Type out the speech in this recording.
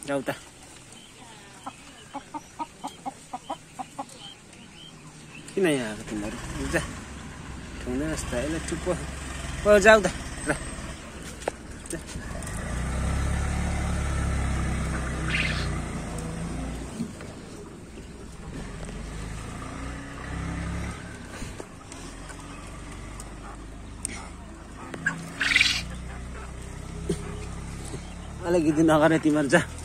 जाऊ त किन यहाँ आएको तिमीहरू जा ठुङ्दैन जस्तो यसलाई चुप्प जाऊ त ल अलिकति नगरे तिमीहरू जा